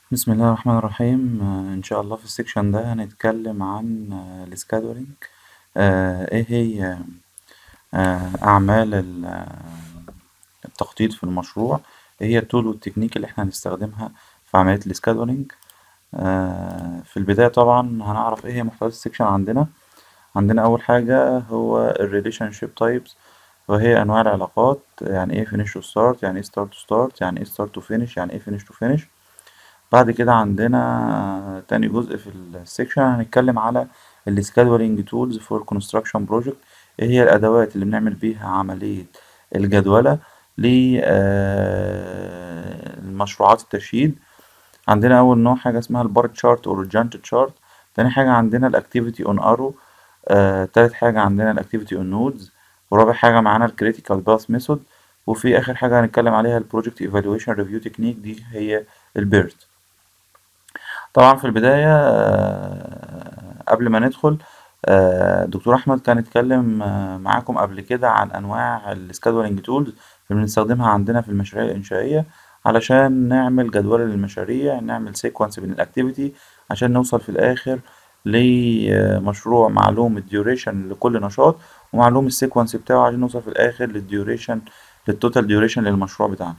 بسم الله الرحمن الرحيم. إن شاء الله في السكشن ده هنتكلم عن السكادولينج. إيه هي أعمال التخطيط في المشروع، إيه هي التول والتكنيك اللي احنا هنستخدمها في عملية السكادولينج. في البداية طبعا هنعرف إيه هي محتويات السكشن عندنا أول حاجة هو الريليشن شيب تايبس، وهي أنواع العلاقات. يعني إيه finish to start، يعني إيه start to start، يعني إيه start to finish، يعني إيه finish to finish. بعد كده عندنا تاني جزء في السكشن هنتكلم على ال scheduling tools for construction project. ايه هي الأدوات اللي بنعمل بيها عملية الجدولة لمشروعات الترشيد. عندنا أول نوع حاجة اسمها البار تشارت أو الجانت تشارت. تاني حاجة عندنا الأكتيفيتي أون أرو. تالت حاجة عندنا الأكتيفيتي أون نودز. ورابع حاجة معانا الكريتيكال باث ميثود. وفي آخر حاجة هنتكلم عليها البروجكت ايفالويشن ريفيو تكنيك، دي هي البيرت. طبعا في البداية قبل ما ندخل، دكتور أحمد كان اتكلم معاكم قبل كده عن أنواع السكادولينج تولز اللي بنستخدمها عندنا في المشاريع الإنشائية علشان نعمل جدول للمشاريع، نعمل سيكونس بين الأكتيفيتي عشان نوصل في الآخر لمشروع معلوم الديوريشن لكل نشاط، ومعلوم السيكونس بتاعه عشان نوصل في الآخر للديوريشن، للتوتال ديوريشن للمشروع بتاعنا.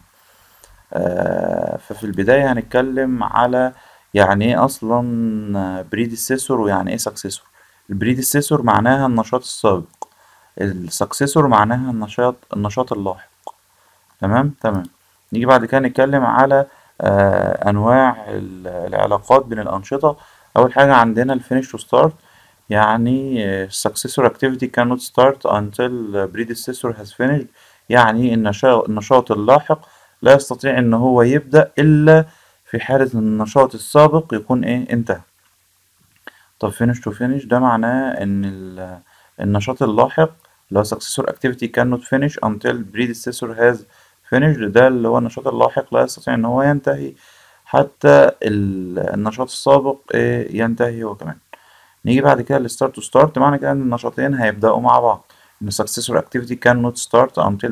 ففي البداية هنتكلم على يعني ايه اصلا بريديسيسور ويعني ايه سكسيسور. البريديسيسور معناها النشاط السابق، السكسيسور معناها النشاط اللاحق. تمام. نيجي بعد كده نتكلم على انواع العلاقات بين الانشطة. اول حاجة عندنا الفينيش تو ستارت، يعني successor activity cannot start until predecessor has finished. يعني النشاط اللاحق لا يستطيع ان هو يبدأ الا في حالة إن النشاط السابق يكون ايه انتهى. طب finish to finish ده معناه ان النشاط اللاحق اللي هو successor activity cannot finish until predecessor has finished، ده اللي هو النشاط اللاحق لا يستطيع ان هو ينتهي حتى النشاط السابق ينتهي هو كمان. نيجي بعد كده للستارت تو ستارت، معنى كده ان النشاطين هيبدأوا مع بعض. ان successor activity cannot start until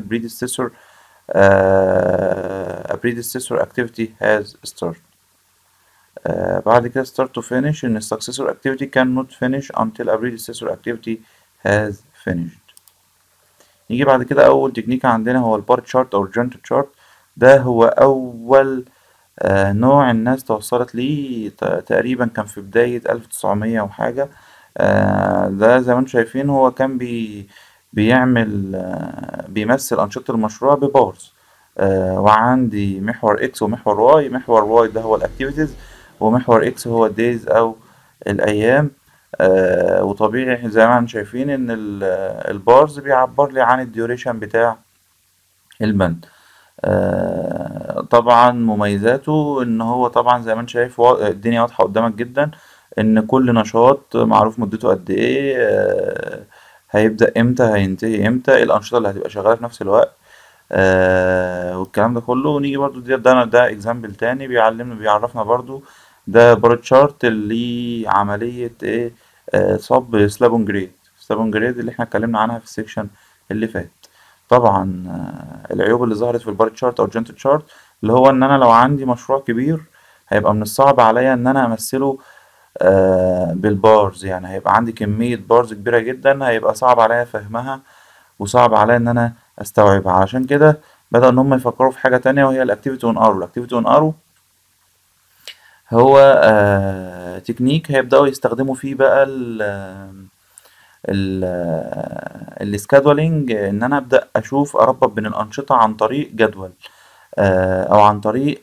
a predecessor activity has started. بعد كده start to finish، ان successor activity cannot finish until a predecessor activity has finished. نيجي بعد كده اول تكنيك عندنا هو البار تشارت او الجنت تشارت. ده هو اول نوع الناس توصلت ليه تقريبا كان في بداية 1900 وحاجة. ده زي ما انتم شايفين هو كان بيعمل بيمثل أنشطة المشروع ببارز. وعندي محور اكس ومحور واي. محور واي ده هو الاكتيفيتيز، ومحور اكس هو الدايز او الايام. وطبيعي زي ما انتم شايفين ان البارز بيعبر لي عن الديوريشن بتاع البند. طبعا مميزاته ان هو طبعا زي ما انت شايف الدنيا واضحة قدامك جدا، ان كل نشاط معروف مدته قد ايه، هيبدأ امتى، هينتهي امتى، ايه الانشطة اللي هتبقى شغالة في نفس الوقت، والكلام ده كله. ونيجي برضو ده اكزامبل تاني بيعرفنا برضو. ده بار تشارت اللي عملية ايه، صب سلاب اون جريد اللي احنا اتكلمنا عنها في السيكشن اللي فات. طبعا العيوب اللي ظهرت في البار تشارت او الجنت تشارت اللي هو ان انا لو عندي مشروع كبير هيبقى من الصعب عليا ان انا امثله بالبارز. يعني هيبقى عندي كمية بارز كبيرة جدا، هيبقى صعب عليا فهمها وصعب عليا ان انا استوعبها. علشان كده بدأوا ان هم يفكروا في حاجة تانية، وهي الاكتيفيتي اون ارو. الاكتيفيتي اون ارو هو تكنيك هيبدأوا يستخدموا فيه بقى السكادولينج، ان انا ابدا اشوف اربط بين الانشطه عن طريق جدول، او عن طريق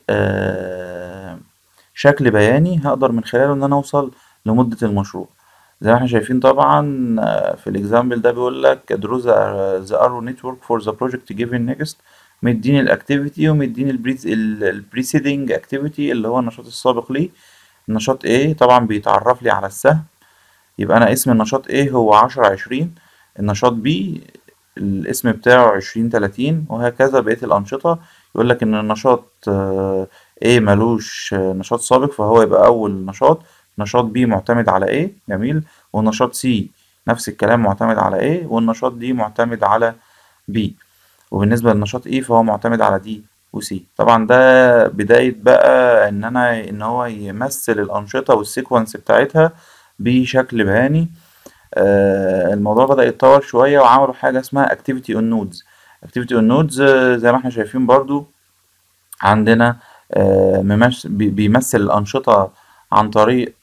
شكل بياني هقدر من خلاله ان انا اوصل لمده المشروع. زي ما احنا شايفين طبعا في الاكزامبل ده بيقول لك draw the arrow network for the project given next. مديني الاكتيفيتي ومديني البريسيدنج اكتيفيتي اللي هو النشاط السابق ليه. النشاط ايه طبعا بيتعرف لي على السهم، يبقى أنا اسم النشاط A هو 10 20. النشاط B الاسم بتاعه 20 30، وهكذا بقية الأنشطة. يقول لك إن النشاط A ملوش نشاط سابق فهو يبقى أول نشاط. نشاط B معتمد على A، جميل. والنشاط C نفس الكلام معتمد على A، والنشاط D معتمد على B. وبالنسبة للنشاط E فهو معتمد على D وسي. طبعا ده بداية بقى ان هو يمثل الأنشطة والسيكونس بتاعتها بشكل بياني. الموضوع بدأ يتطور شوية وعملوا حاجة اسمها activity on nodes. activity on nodes زي ما احنا شايفين برضو عندنا بيمثل الأنشطة عن طريق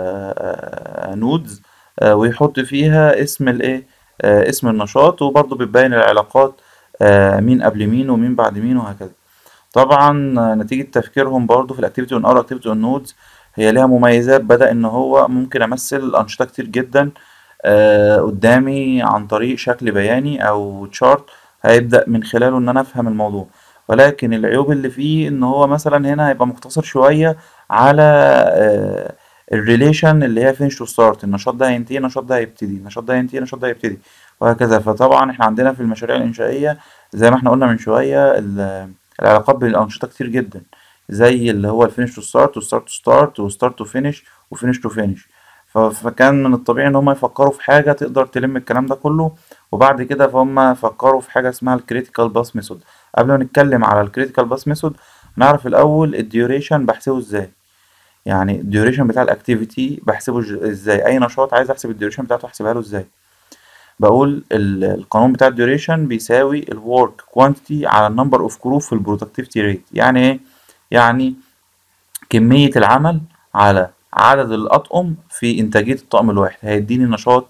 نودز، ويحط فيها اسم الايه، اسم النشاط، وبرضه بتبين العلاقات مين قبل مين ومين بعد مين وهكذا. طبعا نتيجة تفكيرهم برضه في الاكتيفيتي اون اور اكتيفيتي اون نودز هي ليها مميزات. بدأ ان هو ممكن امثل انشطة كتير جدا قدامي عن طريق شكل بياني او تشارت هيبدأ من خلاله ان انا افهم الموضوع. ولكن العيوب اللي فيه ان هو مثلا هنا هيبقى مقتصر شوية على الريليشن اللي هي فينش تو ستارت، النشاط ده هينتهي النشاط ده هيبتدي، النشاط ده هينتهي النشاط ده هيبتدي وهكذا. فطبعا احنا عندنا في المشاريع الإنشائية زي ما احنا قلنا من شوية العلاقات بين الأنشطة كتير جدا، زي اللي هو الفينش تو ستارت وستارت تو ستارت وستارت تو فينش وفينش تو فينش. فكان من الطبيعي ان هم يفكروا في حاجة تقدر تلم الكلام ده كله. وبعد كده فهم فكروا في حاجة اسمها الكريتيكال باس ميثود. قبل ما نتكلم على الكريتيكال باس ميثود نعرف الأول الديوريشن بحسبه ازاي. يعني الديوريشن بتاع الاكتيفيتي بحسبه ازاي، اي نشاط عايز احسب الديوريشن بتاعته احسبها له ازاي. بقول القانون بتاع الديوريشن بيساوي الورك كوانتيتي على النمبر اوف كرو في البرودكتيفيتي ريت. يعني ايه؟ يعني كمية العمل على عدد الأطقم في إنتاجية الطقم الواحد هيديني نشاط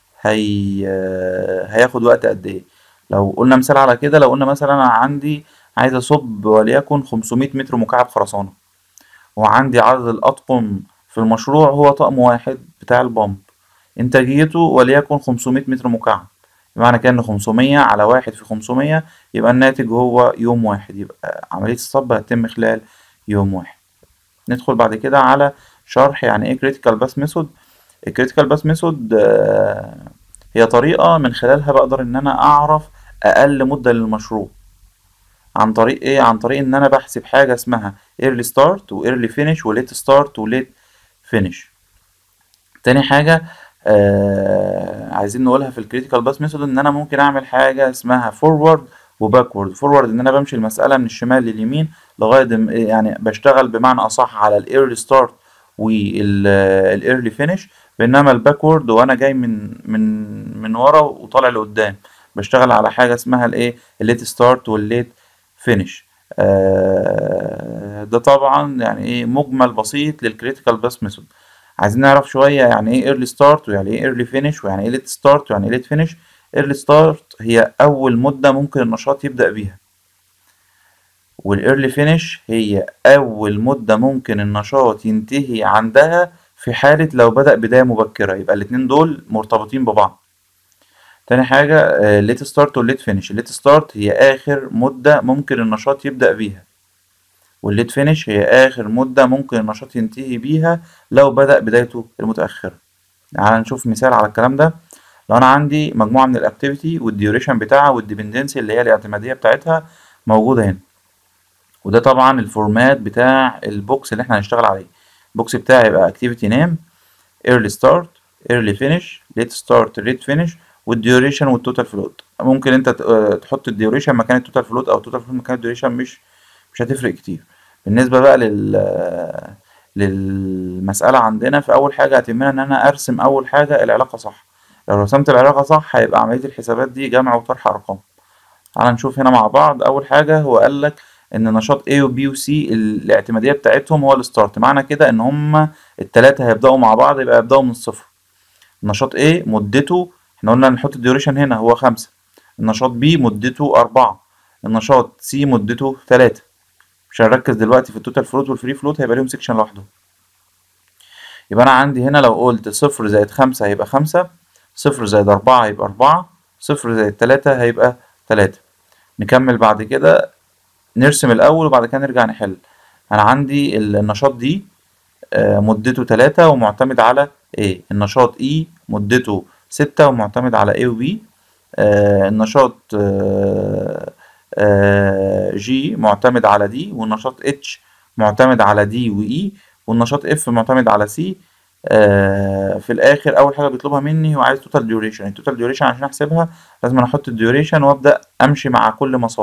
هياخد وقت قد إيه. لو قلنا مثال على كده، لو قلنا مثلا أنا عندي عايز أصب وليكن 500 متر مكعب خرسانة، وعندي عدد الأطقم في المشروع هو طقم واحد بتاع البامب، إنتاجيته وليكن 500 متر مكعب. بمعنى كده إن 500 على واحد في 500 يبقى الناتج هو يوم واحد، يبقى عملية الصب هتتم خلال يوم واحد. ندخل بعد كده على شرح يعني ايه critical path method. الكريتيكال باث ميثود هي طريقة من خلالها بقدر ان انا اعرف اقل مدة للمشروع. عن طريق ايه؟ عن طريق ان انا بحسب حاجة اسمها early start و early finish و late start و late finish. تاني حاجة عايزين نقولها في الكريتيكال باث ميثود ان انا ممكن اعمل حاجة اسمها forward وباكورد. فورورد ان انا بمشي المسألة من الشمال لليمين لغاية يعني بشتغل بمعنى اصح على الايرلي ستارت والايرلي فينش. بينما الباكورد وانا جاي من ورا وطالع لقدام بشتغل على حاجة اسمها الايه، الليت ستارت والليت فينش. ده طبعا يعني ايه مجمل بسيط للكريتيكال باث ميثود. عايزين نعرف شوية يعني ايه early start ويعني ايه early finish ويعني ايه late start ويعني ايه late finish. early start هي أول مدة ممكن النشاط يبدأ بيها، والايرلي finish هي أول مدة ممكن النشاط ينتهي عندها في حالة لو بدأ بداية مبكرة. يبقى الاتنين دول مرتبطين ببعض. تاني حاجة late start والlate finish. الليت ستارت هي آخر مدة ممكن النشاط يبدأ بيها، والليت فينش هي آخر مدة ممكن النشاط ينتهي بيها لو بدأ بدايته المتأخرة. تعال نشوف مثال على الكلام ده. لو أنا عندي مجموعة من الأكتيفيتي والديوريشن بتاعها والديبندنسي اللي هي الاعتمادية بتاعتها موجودة هنا، وده طبعا الفورمات بتاع البوكس اللي احنا هنشتغل عليه. البوكس بتاعي يبقى activity name early start early finish late start late finish والديوريشن والتوتال فلوت. ممكن انت تحط الديوريشن مكان التوتال فلوت او التوتال فلوت مكان الديوريشن، مش هتفرق كتير. بالنسبة بقى للمسألة عندنا، في أول حاجة هتهمنا إن أنا أرسم أول حاجة العلاقة صح. لو رسمت العلاقة صح هيبقى عملية الحسابات دي جمع وطرح أرقام. تعال نشوف هنا مع بعض. أول حاجة هو قالك إن نشاط A و B و C الاعتمادية بتاعتهم هو الستارت. معنى كده إن هما التلاتة هيبدأوا مع بعض، يبقى يبدأوا من الصفر. النشاط A مدته احنا قلنا نحط الديوريشن هنا هو 5. النشاط B مدته 4. النشاط C مدته 3. مش هنركز دلوقتي في التوتال فلوت والفري فلوت، هيبقى ليهم سيكشن لوحدهم. يبقى أنا عندي هنا لو قلت 0 زائد 5 هيبقى 5، 0 زائد 4 هيبقى 4، 0 زائد 3 هيبقى 3. نكمل بعد كده، نرسم الأول وبعد كده نرجع نحل. أنا عندي النشاط دي مدته 3 ومعتمد على A. النشاط E مدته 6 ومعتمد على A و B. النشاط G معتمد على D، والنشاط H معتمد على D و E، والنشاط F معتمد على C. في الآخر أول حاجة بيطلبها مني هو عايز توتال ديوريشن. التوتال ديوريشن عشان أحسبها لازم أحط الديوريشن وأبدأ أمشي مع كل مسار.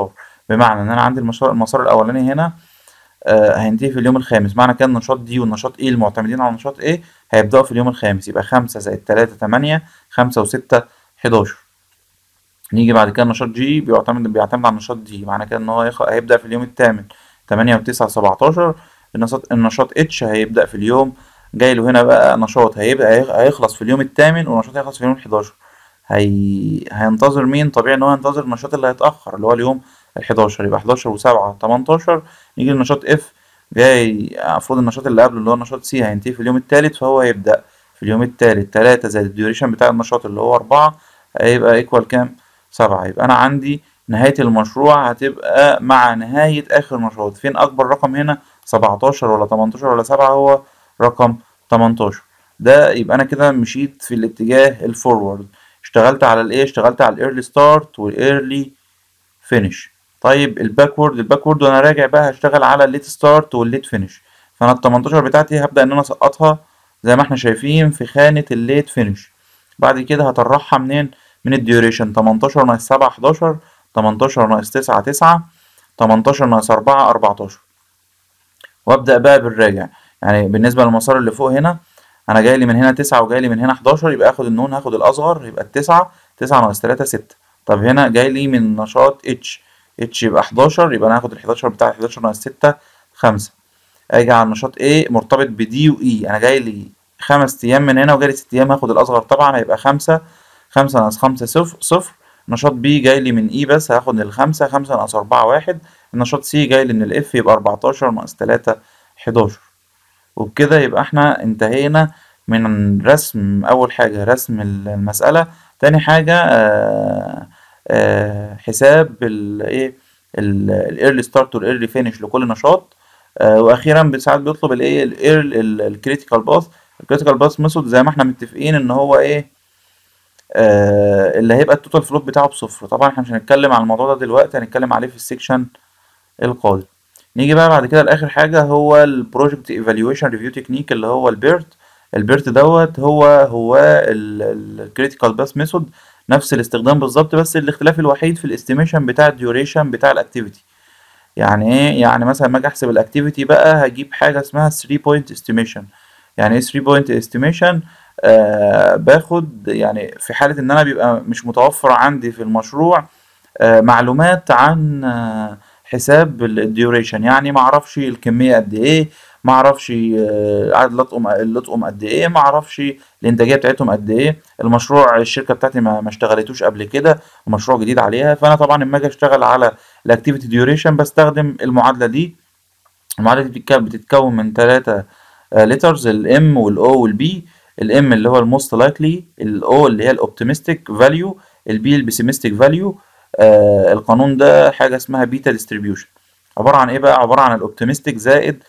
بمعنى ان انا عندي المسار الاولاني هنا هينتهي في اليوم الخامس، معنى كده النشاط دي والنشاط ايه المعتمدين على النشاط ايه هيبدأوا في اليوم الخامس، يبقى 5+3 8، 5 و6 11. نيجي بعد كده النشاط جي بيعتمد على النشاط دي، معنى كده ان هو هيبدأ في اليوم الثامن، 8 و9 17. النشاط اتش هيبدأ في اليوم، جاي له هنا بقى نشاط هيخلص في اليوم الثامن، ونشاط هيخلص في اليوم ال11. هينتظر مين؟ طبيعي ان هو ينتظر النشاط اللي هيتأخر اللي هو اليوم ال11، يبقى 11 و7 18. نيجي للنشاط اف، جاي المفروض النشاط اللي قبله اللي هو النشاط سي هينتهي في اليوم الثالث، فهو هيبدأ في اليوم الثالث 3 زائد الديوريشن بتاع النشاط اللي هو 4، هيبقى ايكوال كام؟ 7. يبقى أنا عندي نهاية المشروع هتبقى مع نهاية آخر نشاط. فين أكبر رقم هنا؟ 17 ولا 18 ولا 7؟ هو رقم 18. ده يبقى أنا كده مشيت في الاتجاه الفورورد، اشتغلت على الإيه؟ اشتغلت على الإيرلي ستارت والإيرلي فينش. طيب الباكورد وأنا راجع بقى هشتغل على الليت ستارت والليت فينش. فأنا ال 18 بتاعتي هبدأ إن أنا أسقطها زي ما احنا شايفين في خانة الليت فينش. بعد كده هطرحها منين؟ من الديوريشن. 18 ناقص 7 11، 18 ناقص 9 9، 18 ناقص 4 14. وابدأ بقى بالراجع. يعني بالنسبة للمسار اللي فوق هنا انا جاي لي من هنا 9 وجاي لي من هنا 11، يبقى اخد النون هاخد الاصغر يبقى التسعة. 9 ناقص 3 6. طب هنا جاي لي من نشاط اتش يبقى 11، يبقى انا هاخد ال 11 بتاع 11 ناقص 6 5. اجي على النشاط ايه مرتبط بدي واي، انا جاي لي 5 ايام من هنا وجاي لي 6 ايام، هاخد الاصغر طبعا هيبقى 5. 5 ناقص 5 صفر. نشاط بي جاي لي من اي بس هاخد الخمسة. 5 ناقص 4 1. النشاط سي جاي لي من الاف يبقى 14 ناقص 3 11. وبكده يبقى احنا انتهينا من رسم اول حاجة رسم المسألة. تاني حاجة حساب الايه الايرلي ستارت والايرلي فينش لكل نشاط. واخيرا ساعات بيطلب الايه الكريتيكال باث. الكريتيكال باث ميثود زي ما احنا متفقين ان هو ايه اللي هيبقى التوتال فلوت بتاعه بصفر. طبعا احنا مش هنتكلم عن الموضوع ده دلوقتي، هنتكلم عليه في السكشن القادم. نيجي بقى بعد كده لاخر حاجه هو البروجكت ايفالويشن ريفيو تكنيك اللي هو البيرت. البيرت دوت هو الكريتيكال باث ميثود، نفس الاستخدام بالظبط، بس الاختلاف الوحيد في الاستيميشن بتاع الديوريشن بتاع الاكتيفيتي. يعني ايه؟ يعني مثلا لما اجي احسب الاكتيفيتي بقى هجيب حاجه اسمها 3 بوينت استيميشن. يعني ايه 3 بوينت استيميشن؟ باخد يعني في حاله ان انا بيبقى مش متوفر عندي في المشروع معلومات عن حساب الديوريشن، يعني ما اعرفش الكميه قد ايه، ما اعرفش عدد الاطقم قد ايه، ما اعرفش الانتاجيه بتاعتهم قد ايه. المشروع الشركه بتاعتي ما اشتغلتوش قبل كده، مشروع جديد عليها. فانا طبعا لما اجي اشتغل على الاكتيفيتي ديوريشن بستخدم المعادله دي. المعادله دي بتتكون من 3 ليترز، الام والاو والبي. الام اللي هو الموست لايكلي، الاو اللي هي الاوبتيمستيك فاليو، البي البيسيمستيك فاليو. القانون ده حاجه اسمها بيتا ديستريبيوشن. عباره عن ايه بقى؟ عباره عن الاوبتيمستيك زائد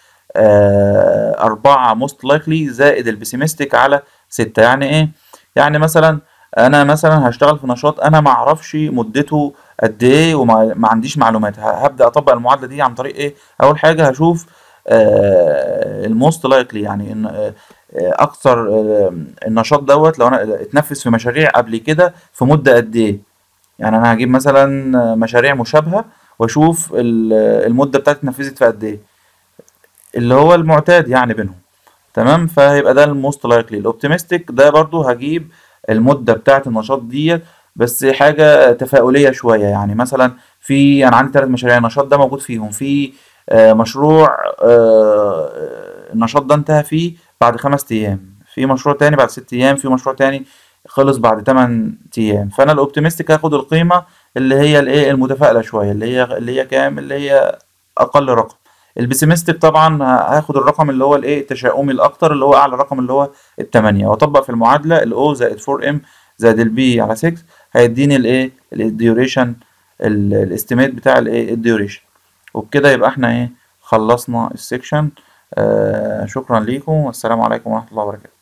4 موست لايكلي زائد البيسيمستيك على 6. يعني ايه؟ يعني مثلا انا مثلا هشتغل في نشاط انا ما اعرفش مدته قد ايه وما ما عنديش معلومات. هبدا اطبق المعادله دي عن طريق ايه؟ اول حاجه هشوف الموست لايكلي، يعني ان اكثر النشاط دوت لو انا اتنفذ في مشاريع قبل كده في مده قد ايه. يعني انا هجيب مثلا مشاريع مشابهه واشوف المده بتاعتي اتنفذت في قد ايه اللي هو المعتاد يعني بينهم. تمام، فهيبقى ده الموست لايكلي. الاوبتيمستيك ده برضو هجيب المده بتاعت النشاط ديت بس حاجه تفاؤليه شويه. يعني مثلا في انا عندي 3 مشاريع، النشاط ده موجود فيهم في مشروع النشاط ده انتهى فيه بعد 5 ايام، في مشروع تاني بعد 6 ايام، في مشروع تاني خلص بعد 8 ايام. فانا الاوبتيمستيك هاخد القيمه اللي هي الايه المتفائله شويه، اللي هي كام؟ اللي هي اقل رقم. البيسيمستيك طبعا هاخد الرقم اللي هو الايه التشاؤمي الاكتر، اللي هو اعلى رقم اللي هو ال8، واطبق في المعادله الاو زائد 4 ام زائد البي على 6 هيديني الايه الديوريشن، الاستيميت بتاع الايه الديوريشن. وبكده يبقى احنا ايه خلصنا السكشن. شكرا ليكم والسلام عليكم ورحمة الله وبركاته.